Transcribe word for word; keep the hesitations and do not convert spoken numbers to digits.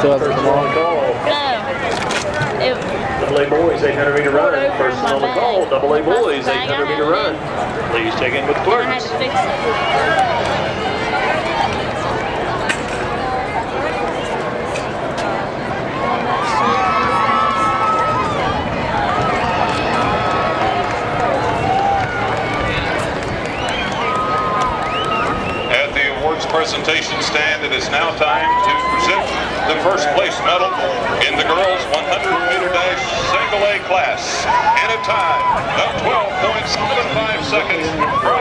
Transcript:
Still hasn't come on. No. It, Double A boys, eight hundred meter run. First on the call, Double A boys, eight hundred meter run. Please check in with the I had clerks. to fix it. Presentation stand, it is now time to present the first place medal in the girls one hundred meter dash single A class in a time of twelve point seven five seconds.